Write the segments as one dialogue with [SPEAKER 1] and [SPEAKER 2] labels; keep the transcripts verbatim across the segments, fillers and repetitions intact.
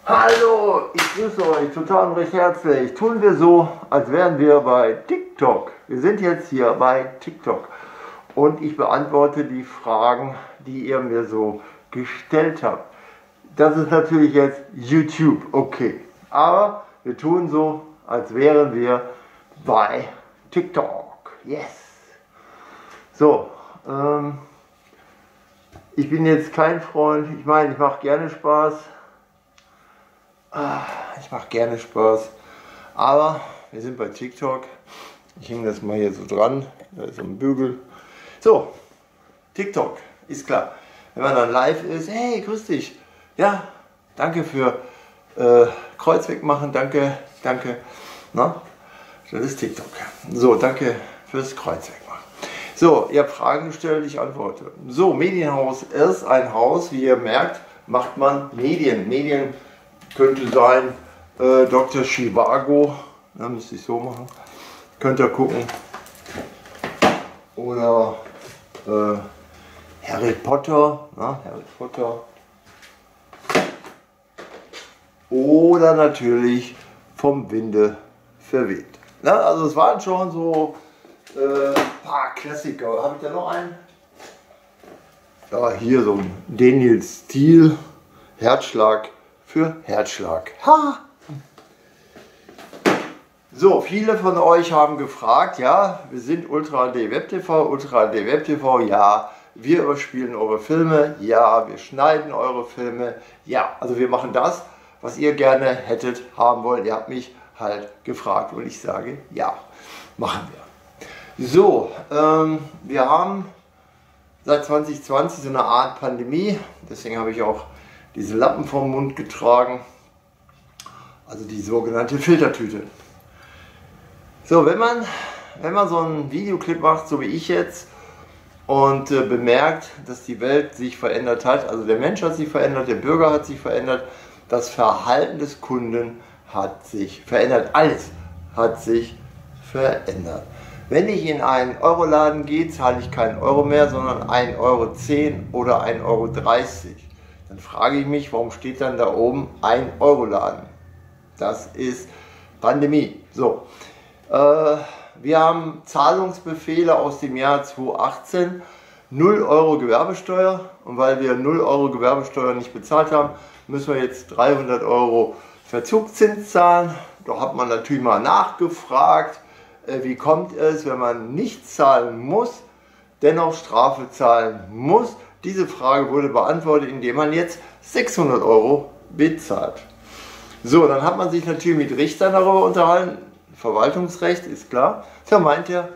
[SPEAKER 1] Hallo, ich grüße euch total und recht herzlich. Tun wir so, als wären wir bei TikTok. Wir sind jetzt hier bei TikTok und ich beantworte die Fragen, die ihr mir so gestellt habt. Das ist natürlich jetzt YouTube, okay. Aber wir tun so, als wären wir bei TikTok. Yes. So, ähm, ich bin jetzt kein Freund, ich meine, ich mache gerne Spaß. Ich mache gerne Spaß, aber wir sind bei TikTok. Ich hänge das mal hier so dran, da ist so ein Bügel. So, TikTok, ist klar. Wenn man dann live ist, hey, grüß dich. Ja, danke für äh, Kreuz wegmachen, danke, danke. Na, das ist TikTok. So, danke fürs Kreuz wegmachen. So, ihr habt Fragen gestellt, ich antworte. So, Medienhaus ist ein Haus, wie ihr merkt, macht man Medien. Medien könnte sein äh, Doktor Zhivago, da müsste ich so machen, könnt ihr gucken. Oder äh, Harry Potter, na, Harry Potter. Oder natürlich vom Winde verweht. Na, also es waren schon so äh, ein paar Klassiker. Habe ich da noch einen? Ja, hier so ein Daniel Steele, Herzschlag für Herzschlag. Ha! So, viele von euch haben gefragt, ja, wir sind Ultra H D Web T V, Ultra H D Web T V, ja, wir überspielen eure Filme, ja, wir schneiden eure Filme, ja, also wir machen das, was ihr gerne hättet haben wollt. Ihr habt mich halt gefragt und ich sage, ja, machen wir. So, ähm, wir haben seit zwanzig zwanzig so eine Art Pandemie, deswegen habe ich auch diese Lappen vom Mund getragen, also die sogenannte Filtertüte. So, wenn man, wenn man so einen Videoclip macht, so wie ich jetzt, und äh, bemerkt, dass die Welt sich verändert hat, also der Mensch hat sich verändert, der Bürger hat sich verändert, das Verhalten des Kunden hat sich verändert, alles hat sich verändert. Wenn ich in einen Euroladen gehe, zahle ich keinen Euro mehr, sondern ein Euro zehn oder ein Euro dreißig. Dann frage ich mich, warum steht dann da oben ein Euro Laden? Das ist Pandemie. So, äh, wir haben Zahlungsbefehle aus dem Jahr zweitausendachtzehn, null Euro Gewerbesteuer, und weil wir null Euro Gewerbesteuer nicht bezahlt haben, müssen wir jetzt dreihundert Euro Verzugszins zahlen. Da hat man natürlich mal nachgefragt, äh, wie kommt es, wenn man nicht zahlen muss, dennoch Strafe zahlen muss. Diese Frage wurde beantwortet, indem man jetzt sechshundert Euro bezahlt. So, dann hat man sich natürlich mit Richtern darüber unterhalten. Verwaltungsrecht ist klar. Da meint er,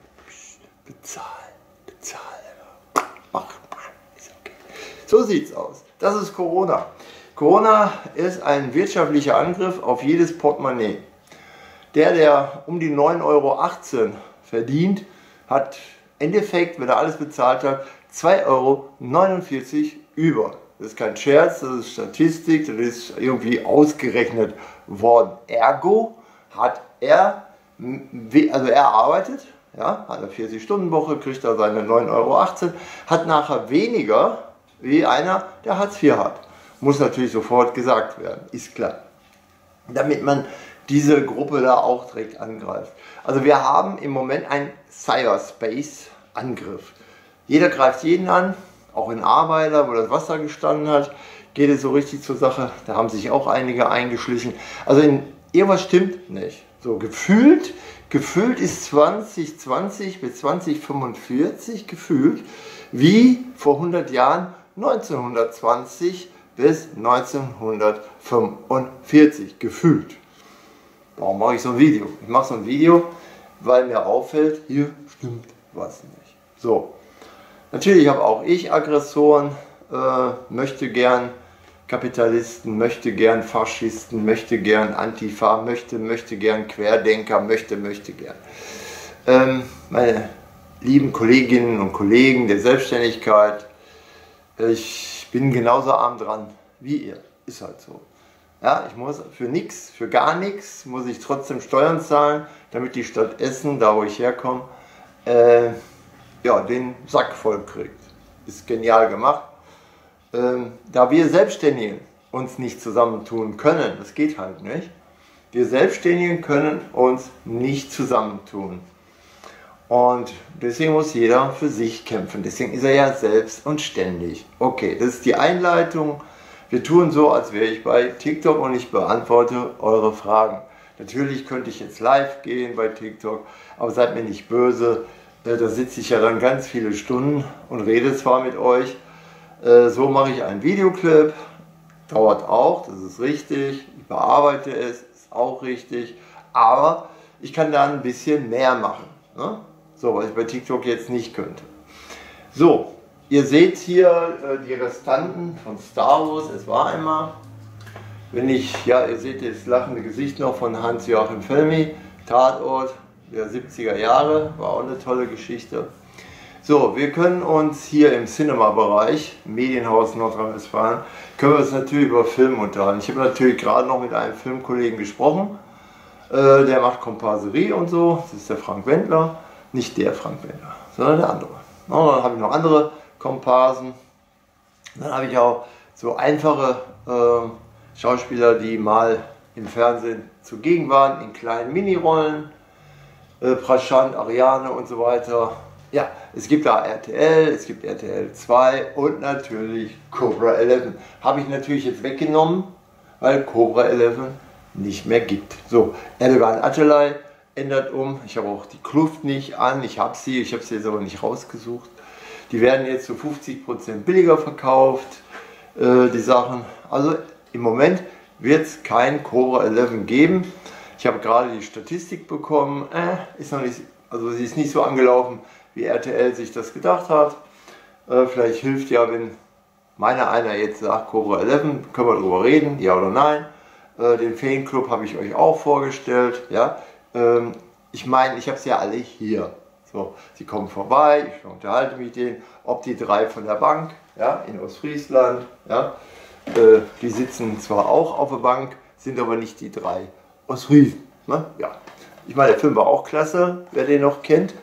[SPEAKER 1] bezahl, bezahl. Mach, ist okay. So sieht's aus. Das ist Corona. Corona ist ein wirtschaftlicher Angriff auf jedes Portemonnaie. Der, der um die neun Euro achtzehn verdient, hat im Endeffekt, wenn er alles bezahlt hat, zwei Euro neunundvierzig über. Das ist kein Scherz, das ist Statistik, das ist irgendwie ausgerechnet worden. Ergo hat er, also er arbeitet, ja, hat eine vierzig-Stunden-Woche, kriegt er seine neun Euro achtzehn, hat nachher weniger wie einer, der Hartz vier hat. Muss natürlich sofort gesagt werden, ist klar. Damit man diese Gruppe da auch direkt angreift. Also wir haben im Moment einen Cyberspace-Angriff. Jeder greift jeden an, auch in Arbeiter, wo das Wasser gestanden hat, geht es so richtig zur Sache. Da haben sich auch einige eingeschlichen. Also in, irgendwas stimmt nicht. So gefühlt, gefühlt ist zwanzig zwanzig bis zwanzig fünfundvierzig gefühlt wie vor hundert Jahren neunzehnhundertzwanzig bis neunzehnhundertfünfundvierzig gefühlt. Warum mache ich so ein Video? Ich mache so ein Video, weil mir auffällt, hier stimmt was nicht. So. Natürlich habe auch ich Aggressoren, äh, möchte gern Kapitalisten, möchte gern Faschisten, möchte gern Antifa, möchte, möchte gern Querdenker, möchte, möchte gern. Ähm, meine lieben Kolleginnen und Kollegen der Selbstständigkeit, ich bin genauso arm dran wie ihr, ist halt so. Ja, ich muss für nichts, für gar nichts, muss ich trotzdem Steuern zahlen, damit die Stadt Essen, da wo ich herkomme, äh, ja, den Sack voll kriegt. Ist genial gemacht. Ähm, da wir Selbstständigen uns nicht zusammentun können. Das geht halt nicht. Wir Selbstständigen können uns nicht zusammentun. Und deswegen muss jeder für sich kämpfen. Deswegen ist er ja selbst und ständig. Okay, das ist die Einleitung. Wir tun so, als wäre ich bei TikTok und ich beantworte eure Fragen. Natürlich könnte ich jetzt live gehen bei TikTok, aber seid mir nicht böse. Da sitze ich ja dann ganz viele Stunden und rede zwar mit euch. So mache ich einen Videoclip. Dauert auch, das ist richtig. Ich bearbeite es, ist auch richtig. Aber ich kann da ein bisschen mehr machen. Ne? So, was ich bei TikTok jetzt nicht könnte. So, ihr seht hier äh, die Restanten von Star Wars. Es war einmal. Wenn ich, ja, ihr seht das lachende Gesicht noch von Hans-Joachim Felmi. Tatort der siebziger Jahre. War auch eine tolle Geschichte. So, wir können uns hier im Cinema-Bereich, Medienhaus Nordrhein-Westfalen, können wir uns natürlich über Film unterhalten. Ich habe natürlich gerade noch mit einem Filmkollegen gesprochen. Äh, der macht Komparserie und so. Das ist der Frank Wendler. Nicht der Frank Wendler, sondern der andere. Und dann habe ich noch andere Komparsen. Dann habe ich auch so einfache äh, Schauspieler, die mal im Fernsehen zugegen waren, in kleinen Minirollen. Äh, Prashant, Ariane und so weiter. Ja, es gibt da R T L, es gibt R T L zwei und natürlich Cobra elf. Habe ich natürlich jetzt weggenommen, weil Cobra elf nicht mehr gibt. So, Erdogan Atalay ändert um. Ich habe auch die Kluft nicht an. Ich habe sie, ich habe sie jetzt aber nicht rausgesucht. Die werden jetzt zu fünfzig Prozent billiger verkauft, äh, die Sachen. Also im Moment wird es kein Cobra elf geben. Ich habe gerade die Statistik bekommen. Äh, ist noch nicht, also sie ist nicht so angelaufen, wie R T L sich das gedacht hat. Äh, vielleicht hilft ja, wenn meiner einer jetzt sagt, Cobra elf, können wir darüber reden, ja oder nein. Äh, den Fanclub habe ich euch auch vorgestellt. Ja? Ähm, ich meine, ich habe sie ja alle hier. So, sie kommen vorbei, ich unterhalte mich mit denen, ob die drei von der Bank, ja, in Ostfriesland, ja, äh, die sitzen zwar auch auf der Bank, sind aber nicht die drei Ostfriesen. Ne? Ja. Ich meine, der Film war auch klasse, wer den noch kennt.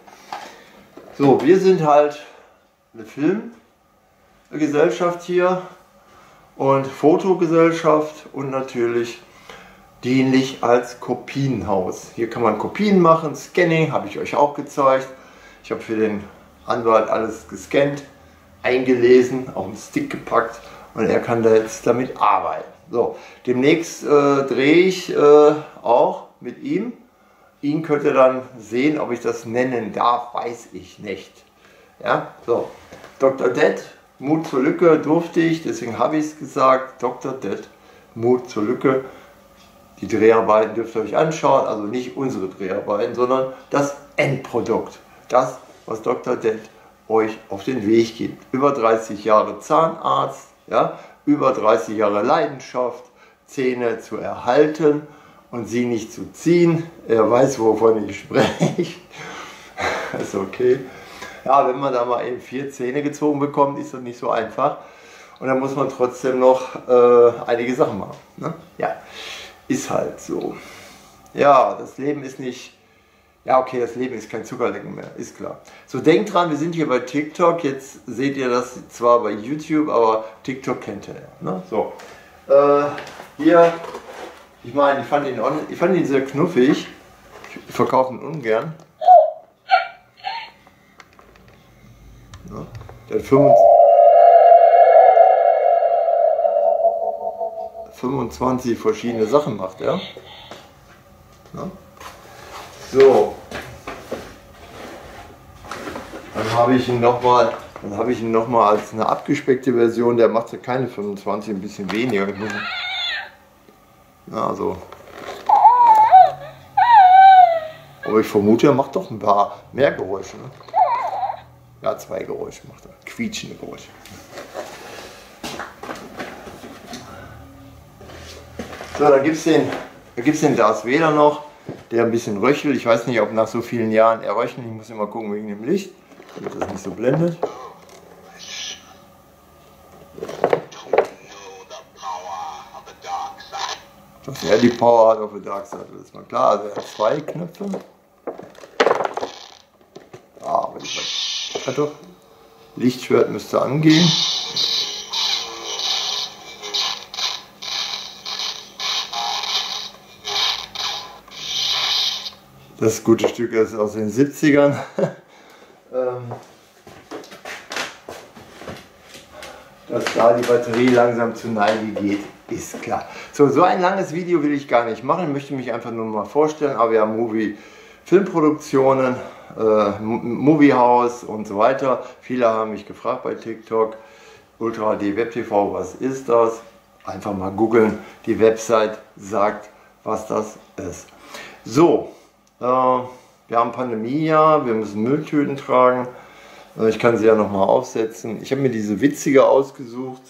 [SPEAKER 1] So, wir sind halt eine Filmgesellschaft hier und Fotogesellschaft und natürlich dienlich als Kopienhaus. Hier kann man Kopien machen, Scanning, habe ich euch auch gezeigt. Ich habe für den Anwalt alles gescannt, eingelesen, auf den Stick gepackt und er kann da jetzt damit arbeiten. So, demnächst äh, drehe ich äh, auch mit ihm. Ihn könnt ihr dann sehen, ob ich das nennen darf, weiß ich nicht. Ja, so, Doktor Dead, Mut zur Lücke durfte ich, deswegen habe ich es gesagt, Doktor Dead, Mut zur Lücke. Die Dreharbeiten dürft ihr euch anschauen, also nicht unsere Dreharbeiten, sondern das Endprodukt. Das, was Doktor Dead euch auf den Weg gibt. Über dreißig Jahre Zahnarzt, ja, über dreißig Jahre Leidenschaft, Zähne zu erhalten und sie nicht zu ziehen. Er weiß, wovon ich spreche. Ist okay. Ja, wenn man da mal eben vier Zähne gezogen bekommt, ist das nicht so einfach. Und dann muss man trotzdem noch äh, einige Sachen machen. Ne? Ja, ist halt so. Ja, das Leben ist nicht... Ja, okay, das Leben ist kein Zuckerlecken mehr, ist klar. So, denkt dran, wir sind hier bei TikTok. Jetzt seht ihr das zwar bei YouTube, aber TikTok kennt ihr ja. Ne? So, äh, hier... Ich meine, ich fand ihn, ich fand ihn sehr knuffig. Ich verkaufe ihn ungern. Ja, der hat fünfundzwanzig verschiedene Sachen macht er. Ja. So. Dann habe ich ihn nochmal, dann habe ich ihn noch mal als eine abgespeckte Version. Der macht ja keine fünfundzwanzig, ein bisschen weniger. Ja, also. Aber ich vermute, er macht doch ein paar mehr Geräusche. Ne? Ja, zwei Geräusche macht er. Quietschende Geräusche. So, da gibt es den, da gibt's den Darth Vader noch, der ein bisschen röchelt. Ich weiß nicht, ob nach so vielen Jahren er röchelt. Ich muss immer gucken wegen dem Licht, damit das nicht so blendet. Dass er die Power hat auf der Dark Side, das ist mal klar. Also er hat zwei Knöpfe. Ah, aber ich weiß, doch. Lichtschwert müsste angehen. Das gute Stück ist aus den siebzigern. ähm, dass da die Batterie langsam zu Neige geht, ist klar. So, so ein langes Video will ich gar nicht machen, ich möchte mich einfach nur mal vorstellen, aber wir haben Movie Filmproduktionen, äh, Moviehaus und so weiter. Viele haben mich gefragt bei TikTok, Ultra H D Web T V, was ist das? Einfach mal googeln, die Website sagt, was das ist. So, äh, wir haben Pandemie, ja, wir müssen Mülltüten tragen. Ich kann sie ja nochmal aufsetzen. Ich habe mir diese witzige ausgesucht.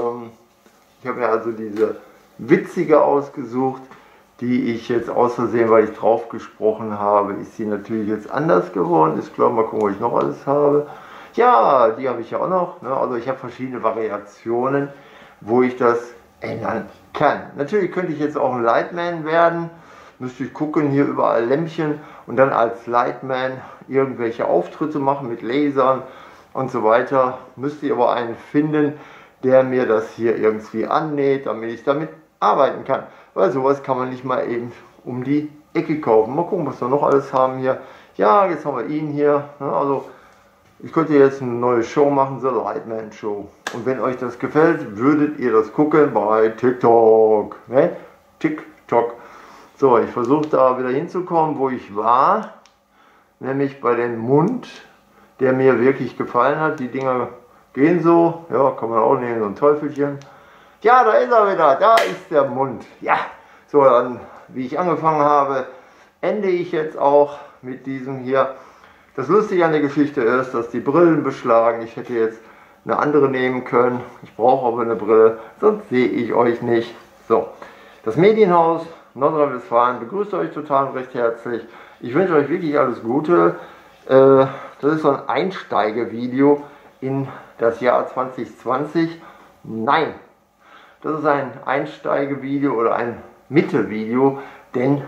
[SPEAKER 1] Ich habe mir also diese witzige ausgesucht, die ich jetzt aus Versehen, weil ich drauf gesprochen habe, ist sie natürlich jetzt anders geworden. Ist klar, mal gucken, was ich noch alles habe. Ja, die habe ich ja auch noch. Also ich habe verschiedene Variationen, wo ich das ändern kann. Natürlich könnte ich jetzt auch ein Lightman werden. Müsste ich gucken, hier überall Lämpchen und dann als Lightman irgendwelche Auftritte machen mit Lasern und so weiter. Müsste ich aber einen finden, der mir das hier irgendwie annäht, damit ich damit arbeiten kann. Weil sowas kann man nicht mal eben um die Ecke kaufen. Mal gucken, was wir noch alles haben hier. Ja, jetzt haben wir ihn hier. Also ich könnte jetzt eine neue Show machen, so Lightman Show. Und wenn euch das gefällt, würdet ihr das gucken bei TikTok. Ne? TikTok. So, ich versuche da wieder hinzukommen, wo ich war, nämlich bei dem Mund, der mir wirklich gefallen hat. Die Dinger gehen so, ja, kann man auch nehmen, so ein Teufelchen. Ja, da ist er wieder, da ist der Mund. Ja, so dann, wie ich angefangen habe, ende ich jetzt auch mit diesem hier. Das Lustige an der Geschichte ist, dass die Brillen beschlagen. Ich hätte jetzt eine andere nehmen können. Ich brauche aber eine Brille, sonst sehe ich euch nicht. So, das Medienhaus Nordrhein-Westfalen begrüßt euch total recht herzlich. Ich wünsche euch wirklich alles Gute. Äh, das ist so ein Einsteigevideo in das Jahr zwanzig zwanzig. Nein, das ist ein Einsteigevideo oder ein Mittevideo, denn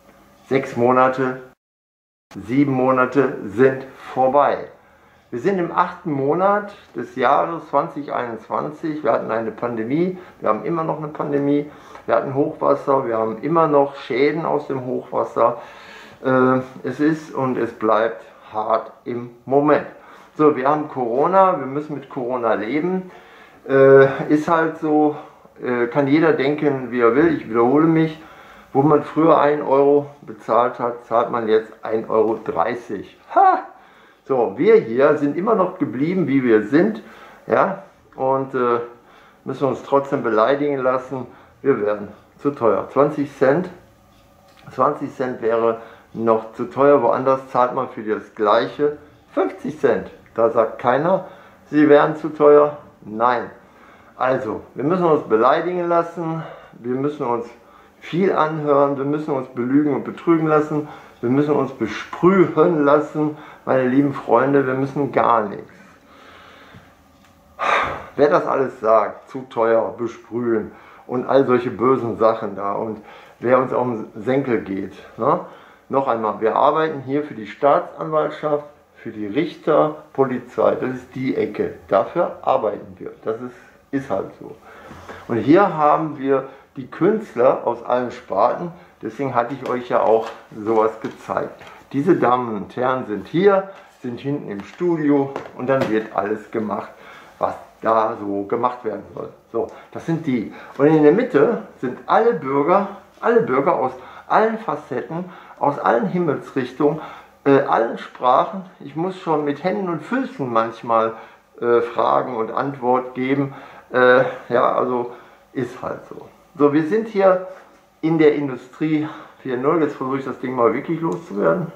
[SPEAKER 1] sechs Monate, sieben Monate sind vorbei. Wir sind im achten Monat des Jahres zwanzig einundzwanzig. Wir hatten eine Pandemie, wir haben immer noch eine Pandemie. Wir hatten Hochwasser, wir haben immer noch Schäden aus dem Hochwasser. Äh, es ist und es bleibt hart im Moment. So, wir haben Corona, wir müssen mit Corona leben. Äh, ist halt so, äh, kann jeder denken, wie er will. Ich wiederhole mich. Wo man früher ein Euro bezahlt hat, zahlt man jetzt ein Euro dreißig. Ha! So, wir hier sind immer noch geblieben, wie wir sind. Ja, und äh, müssen uns trotzdem beleidigen lassen. Wir werden zu teuer. zwanzig Cent. zwanzig Cent wäre noch zu teuer. Woanders zahlt man für das Gleiche fünfzig Cent. Da sagt keiner, sie wären zu teuer. Nein. Also, wir müssen uns beleidigen lassen. Wir müssen uns viel anhören. Wir müssen uns belügen und betrügen lassen. Wir müssen uns besprühen lassen. Meine lieben Freunde, wir müssen gar nichts. Wer das alles sagt, zu teuer, besprühen und all solche bösen Sachen da und wer uns auf den Senkel geht. Ne? Noch einmal, wir arbeiten hier für die Staatsanwaltschaft, für die Richter, Polizei. Das ist die Ecke. Dafür arbeiten wir. Das ist, ist halt so. Und hier haben wir die Künstler aus allen Sparten. Deswegen hatte ich euch ja auch sowas gezeigt. Diese Damen und Herren sind hier, sind hinten im Studio und dann wird alles gemacht, was da so gemacht werden soll. So, das sind die. Und in der Mitte sind alle Bürger, alle Bürger aus allen Facetten, aus allen Himmelsrichtungen, äh, allen Sprachen. Ich muss schon mit Händen und Füßen manchmal äh, Fragen und Antwort geben. Äh, ja, also ist halt so. So, wir sind hier in der Industrie vier Punkt null. Jetzt versuche ich das Ding mal wirklich loszuwerden.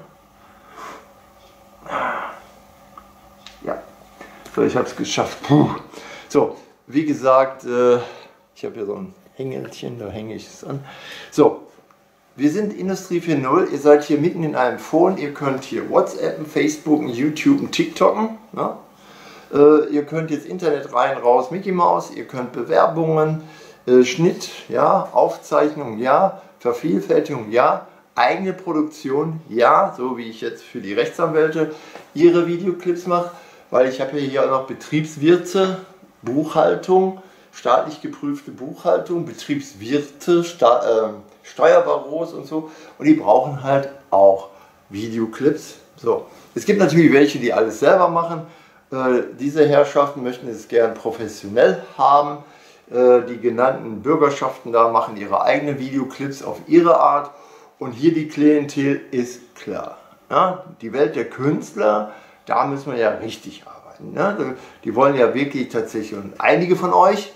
[SPEAKER 1] Ja, so, ich habe es geschafft. Puh. So, wie gesagt, äh, ich habe hier so ein Hängelchen, da hänge ich es an. So, wir sind Industrie vier Punkt null. Ihr seid hier mitten in einem Phone. Ihr könnt hier WhatsAppen, Facebooken, YouTuben, TikToken. Ne? Äh, ihr könnt jetzt Internet rein, raus, Mickey Mouse. Ihr könnt Bewerbungen, äh, Schnitt, ja, Aufzeichnung, ja, Vervielfältigung, ja, eigene Produktion, ja, so wie ich jetzt für die Rechtsanwälte ihre Videoclips mache, weil ich habe hier auch noch Betriebswirte, Buchhaltung, staatlich geprüfte Buchhaltung, Betriebswirte, Sta äh, Steuerbüros und so, und die brauchen halt auch Videoclips. So. Es gibt natürlich welche, die alles selber machen. Äh, diese Herrschaften möchten es gern professionell haben. Äh, die genannten Bürgerschaften da machen ihre eigenen Videoclips auf ihre Art. Und hier die Klientel ist klar. Ja? Die Welt der Künstler, da müssen wir ja richtig arbeiten. Ne? Die wollen ja wirklich tatsächlich, und einige von euch,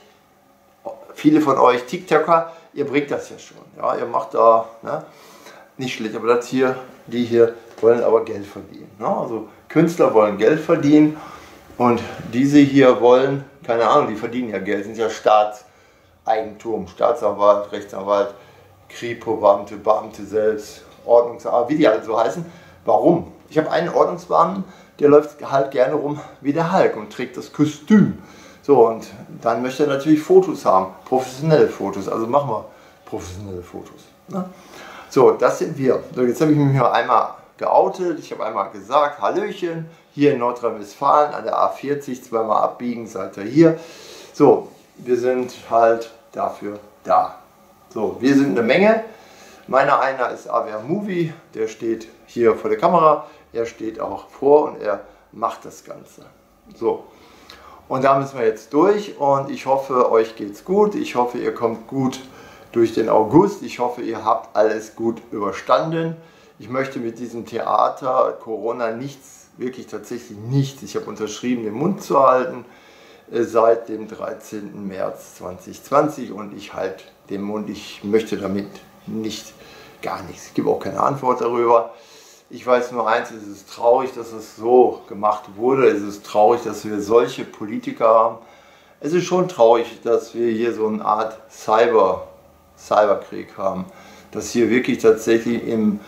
[SPEAKER 1] viele von euch TikToker, ihr bringt das ja schon. Ja? Ihr macht da, ne? Nicht schlecht, aber das hier, die hier wollen aber Geld verdienen. Ne? Also Künstler wollen Geld verdienen und diese hier wollen, keine Ahnung, die verdienen ja Geld, sind ja Staatseigentum, Staatsanwalt, Rechtsanwalt, Kripo-Beamte, Beamte selbst, Ordnungsamt, wie die halt so heißen. Warum? Ich habe einen Ordnungsbeamten, der läuft halt gerne rum wie der Hulk und trägt das Kostüm. So, und dann möchte er natürlich Fotos haben, professionelle Fotos, also machen wir professionelle Fotos. Ne? So, das sind wir. So, jetzt habe ich mich hier einmal geoutet, ich habe einmal gesagt, Hallöchen, hier in Nordrhein-Westfalen an der A vierzig, zweimal abbiegen, seid ihr hier. So, wir sind halt dafür da. So, wir sind eine Menge. Meiner einer ist A W R Movie, der steht hier vor der Kamera, er steht auch vor und er macht das Ganze. So, und da müssen wir jetzt durch und ich hoffe, euch geht's gut, ich hoffe, ihr kommt gut durch den August, ich hoffe, ihr habt alles gut überstanden. Ich möchte mit diesem Theater Corona nichts, wirklich tatsächlich nichts, ich habe unterschrieben, den Mund zu halten, äh, seit dem dreizehnten März zweitausendzwanzig und ich halte den Mund, ich möchte damit nicht, gar nichts, ich gebe auch keine Antwort darüber. Ich weiß nur eins, es ist traurig, dass es so gemacht wurde, es ist traurig, dass wir solche Politiker haben. Es ist schon traurig, dass wir hier so eine Art Cyber, Cyberkrieg haben, dass hier wirklich tatsächlich im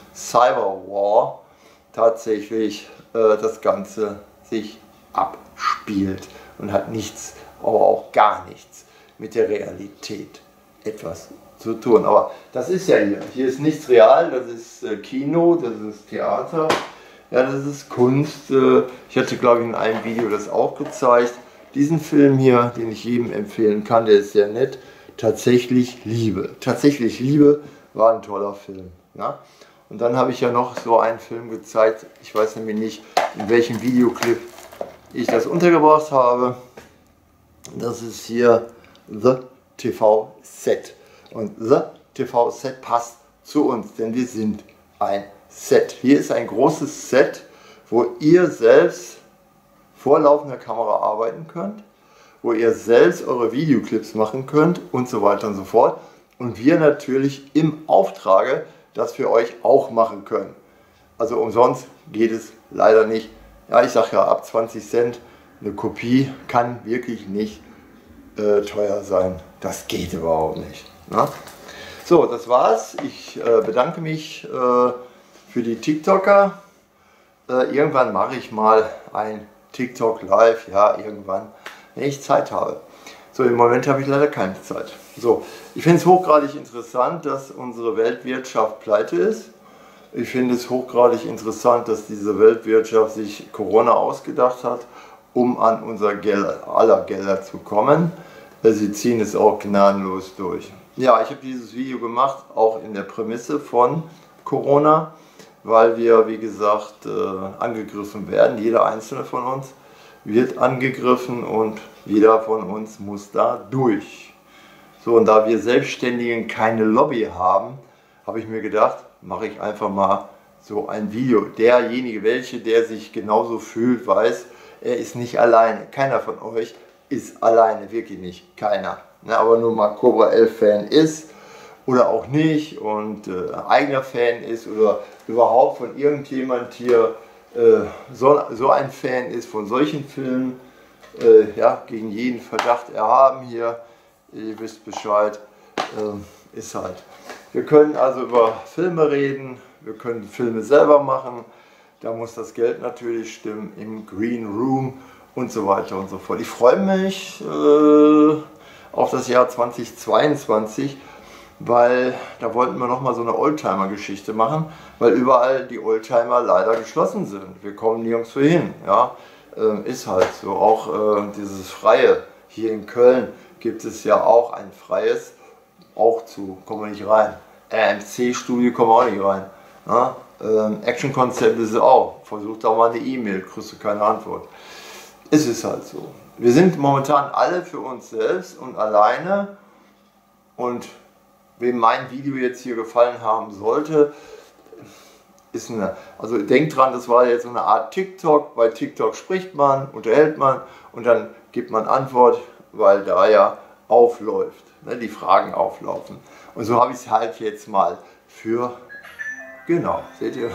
[SPEAKER 1] Cyberwar tatsächlich äh, das Ganze sich abspielt und hat nichts, aber auch gar nichts mit der Realität etwas zu tun. Aber das ist ja hier. Hier ist nichts real, das ist äh, Kino, das ist Theater, ja, das ist Kunst. Äh, ich hatte, glaube ich, in einem Video das auch gezeigt. Diesen Film hier, den ich jedem empfehlen kann, der ist sehr nett. Tatsächlich Liebe. Tatsächlich Liebe war ein toller Film. Ja? Und dann habe ich ja noch so einen Film gezeigt. Ich weiß nämlich nicht, in welchem Videoclip ich das untergebracht habe. Das ist hier The T V-Set. Und The T V-Set passt zu uns, denn wir sind ein Set. Hier ist ein großes Set, wo ihr selbst vor laufender Kamera arbeiten könnt, wo ihr selbst eure Videoclips machen könnt und so weiter und so fort. Und wir natürlich im Auftrage das für euch auch machen können. Also umsonst geht es leider nicht. Ja, ich sage ja, ab zwanzig Cent eine Kopie kann wirklich nicht äh, teuer sein. Das geht überhaupt nicht. Na? So, das war's. Ich äh, bedanke mich äh, für die TikToker. Äh, irgendwann mache ich mal ein TikTok live, ja, irgendwann, wenn ich Zeit habe. So, im Moment habe ich leider keine Zeit. So, ich finde es hochgradig interessant, dass unsere Weltwirtschaft pleite ist. Ich finde es hochgradig interessant, dass diese Weltwirtschaft sich Corona ausgedacht hat, um an unser Geld, aller Gelder zu kommen. Sie ziehen es auch gnadenlos durch. Ja, ich habe dieses Video gemacht, auch in der Prämisse von Corona, weil wir, wie gesagt, äh, angegriffen werden. Jeder einzelne von uns wird angegriffen und jeder von uns muss da durch. So, und da wir Selbstständigen keine Lobby haben, habe ich mir gedacht, mache ich einfach mal so ein Video. Derjenige, welche, der sich genauso fühlt, weiß, er ist nicht alleine. Keiner von euch ist alleine, wirklich nicht. Keiner. Ne, aber nur mal Cobra elf Fan ist oder auch nicht und äh, eigener Fan ist oder überhaupt von irgendjemand hier äh, so, so ein Fan ist von solchen Filmen, äh, ja, gegen jeden Verdacht erhaben hier. Ihr wisst Bescheid, äh, ist halt. Wir können also über Filme reden, wir können Filme selber machen, da muss das Geld natürlich stimmen, im Green Room und so weiter und so fort. Ich freue mich äh, auf das Jahr zweitausendzweiundzwanzig, weil da wollten wir nochmal so eine Oldtimer-Geschichte machen, weil überall die Oldtimer leider geschlossen sind. Wir kommen nirgendwo hin, ja, äh, ist halt so. Auch äh, dieses Freie hier in Köln gibt es ja auch ein freies, auch zu, kommen wir nicht rein. R M C-Studio kommen wir auch nicht rein. Ja? Ähm, Action-Konzept ist es auch. Versucht auch mal eine E-Mail, kriegst du keine Antwort. Es ist halt so. Wir sind momentan alle für uns selbst und alleine. Und wem mein Video jetzt hier gefallen haben sollte, ist eine, also denkt dran, das war jetzt so eine Art TikTok. Bei TikTok spricht man, unterhält man und dann gibt man Antwort, weil da ja aufläuft, ne, die Fragen auflaufen. Und so habe ich es halt jetzt mal für, genau, seht ihr?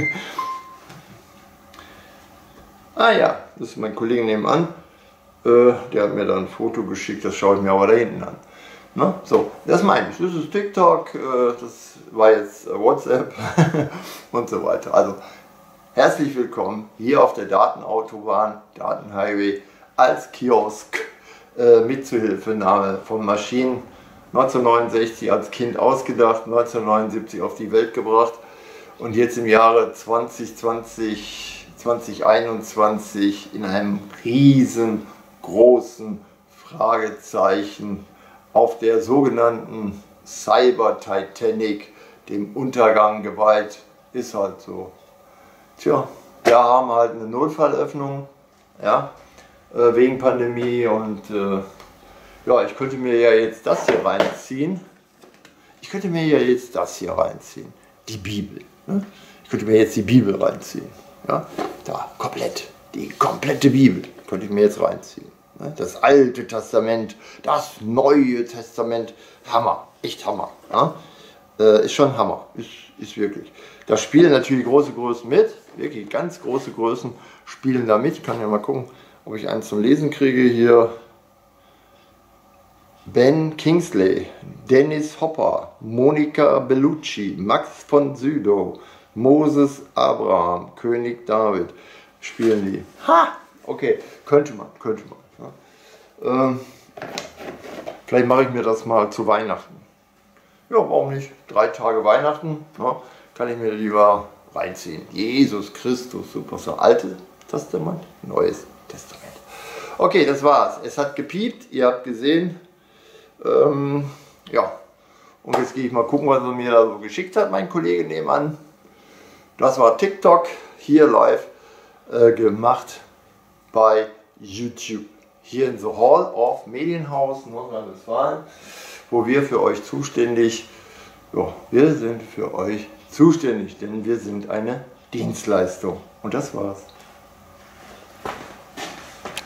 [SPEAKER 1] Ah ja, das ist mein Kollege nebenan, äh, der hat mir da ein Foto geschickt, das schaue ich mir aber da hinten an. Ne? So, das meine ich, das ist TikTok, äh, das war jetzt äh, WhatsApp und so weiter. Also, herzlich willkommen hier auf der Datenautobahn, Datenhighway, als Kiosk äh, mit Zuhilfenahme von Maschinen. neunzehnhundertneunundsechzig als Kind ausgedacht, neunzehnhundertneunundsiebzig auf die Welt gebracht und jetzt im Jahre zwanzig zwanzig, zwanzig einundzwanzig in einem riesengroßen Fragezeichen auf der sogenannten Cyber Titanic, dem Untergang geweiht. Ist halt so. Tja, wir haben halt eine Notfallöffnung, ja, äh, wegen Pandemie und äh, ja, ich könnte mir ja jetzt das hier reinziehen. Ich könnte mir ja jetzt das hier reinziehen. Die Bibel. Ne? Ich könnte mir jetzt die Bibel reinziehen. Ja? Da, komplett. Die komplette Bibel könnte ich mir jetzt reinziehen. Ne? Das Alte Testament, das Neue Testament. Hammer. Echt Hammer. Ja? Äh, ist schon Hammer. Ist, ist wirklich. Da spielen natürlich große Größen mit. Wirklich ganz große Größen spielen da mit. Ich kann ja mal gucken, ob ich eins zum Lesen kriege hier. Ben Kingsley, Dennis Hopper, Monica Bellucci, Max von Sydow, Moses Abraham, König David spielen die. Ha! Okay, könnte man, könnte man. Ja. Ähm, vielleicht mache ich mir das mal zu Weihnachten. Ja, warum nicht? Drei Tage Weihnachten, ja, kann ich mir lieber reinziehen. Jesus Christus, super, so Altes Testament, Neues Testament. Okay, das war's. Es hat gepiept, ihr habt gesehen. Ähm, ja, und jetzt gehe ich mal gucken, was er mir da so geschickt hat, mein Kollege nebenan. Das war TikTok, hier live äh, gemacht bei YouTube. Hier in The Hall of Medienhaus Nordrhein-Westfalen, wo wir für euch zuständig, ja, wir sind für euch zuständig, denn wir sind eine Dienstleistung. Und das war's.